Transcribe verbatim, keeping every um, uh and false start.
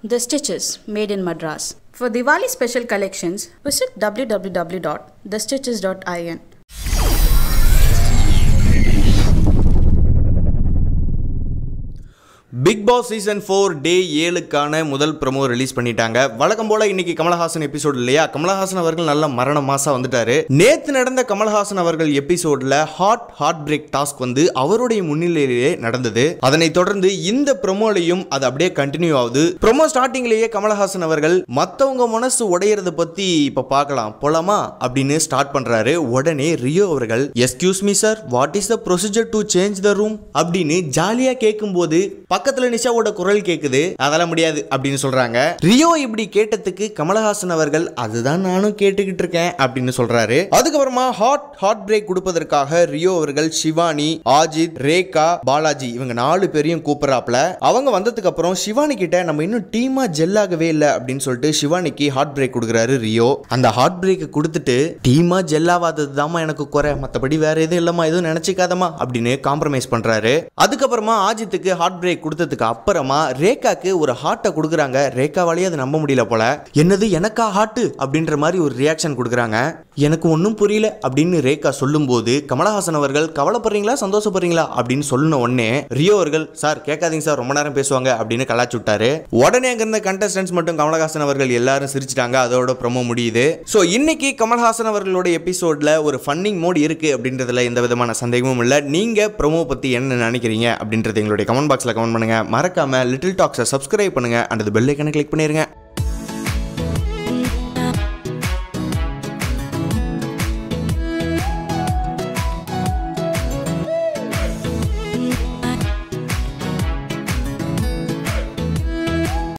The Stitches, made in Madras. For Diwali special collections, visit w w w dot the stitches dot i n. Bigg Boss Season four Day ஏழுக்கான முதல் promo release பண்ணிட்டாங்க. வழக்கம் போல இன்னைக்கு Kamal Haasan episode இல்லையா, கமலஹாசன் அவர்கள் நல்ல மரண மாசா வந்துட்டாரு. நேத்து நடந்த கமலஹாசன் அவர்கள் எபிசோட்ல ஹாட் ஹார்ட் பிரேக் டாஸ்க் வந்து அவருடைய முன்னிலையிலேயே நடந்தது. அதனை தொடர்ந்து இந்த ப்ரோமோலையும் அது அப்படியே கண்டினியூ ஆகுது. ப்ரோமோ ஸ்டார்டிங்லேயே கமலஹாசன் அவர்கள் மத்தவங்க மனசு உடையறத பத்தி இப்ப பார்க்கலாம் போலாமா அப்படின்னு ஸ்டார்ட் பண்றாரு. உடனே ரியோ அவர்கள் excuse me sir, what is the procedure to change the room அப்படின்னு ஜாலியா கேட்கும் போது பக்கத்துல நிஷாவோட குரல் கேக்குது. அதெல்லாம் முடியாது அப்படின்னு சொல்றாங்க. ரியோ இப்படி கேட்டதுக்கு கமலஹாசன் அவர்கள் அதுதான் நானும் கேட்டுக்கிட்டு இருக்கேன் அப்படின்னு சொல்றாரு. அதுக்கப்புறமா ஹாட் ஹார்ட் பிரேக் கொடுப்பதற்காக ரியோ அவர்கள் சிவானி, ஆஜித், ரேகா, பாலாஜி இவங்க நாலு பேரையும் கூப்பிடறாப்ல. அவங்க வந்ததுக்கு அப்புறம் சிவானி கிட்ட நம்ம இன்னும் டீமா ஜெல்லாகவே இல்லை அப்படின்னு சொல்லிட்டு சிவானிக்கு ஹார்ட் பிரேக் கொடுக்குறாரு ரியோ. அந்த ஹார்ட் பிரேக் கொடுத்துட்டு டீமா ஜெல்லாவாதது தாமா எனக்கு குறை, மற்றபடி வேற எதுவும் இல்லமா, எதுவும் நினைச்சிக்காதமா அப்படின்னு காம்ப்ரமைஸ் பண்றாரு. அதுக்கப்புறமா ஆஜித்துக்கு ஹார்ட் பிரேக் கொடுத்ததுக்கு அப்புறமா ரேகாக்கு ஒரு ஹார்ட்டை கொடுக்குறாங்க. ரேகாவாலேயே அதை நம்ப முடியல போல. என்னது எனக்கா ஹார்ட் அப்படின்ற மாதிரி ஒரு ரியாக்ஷன் கொடுக்குறாங்க. எனக்கு ஒன்றும் புரியல அப்படின்னு ரேகா சொல்லும் போது கமலஹாசன் அவர்கள் கவலைப்படுறீங்களா சந்தோஷப்படுறீங்களா அப்படின்னு சொன்ன உடனே ரியோ அவர்கள் சார் கேட்காதீங்க சார், ரொம்ப நேரம் பேசுவாங்க அப்படின்னு கலாச்சு விட்டாரு. உடனே அங்க இருந்த கண்டஸ்டன்ஸ் மட்டும் கமலஹாசன் அவர்கள் எல்லாரும் சிரிச்சிட்டாங்க. அதோட ப்ரோமோ முடியுது. ஸோ இன்னைக்கு கமலஹாசன் அவர்களோட எபிசோட்ல ஒரு ஃபன்னிங் மோட் இருக்கு அப்படின்றதுல எந்த விதமான சந்தேகமும் இல்லை. நீங்க ப்ரோமோ பத்தி என்ன நினைக்கிறீங்க அப்படின்றது எங்களுடைய கமெண்ட் பாக்ஸ்ல கமெண்ட் பண்ணுங்க. மறக்காம லிட்டில் டாக்ஸை சப்ஸ்கிரைப் பண்ணுங்க. அந்த பெல் ஐகானை கிளிக் பண்ணிருங்க.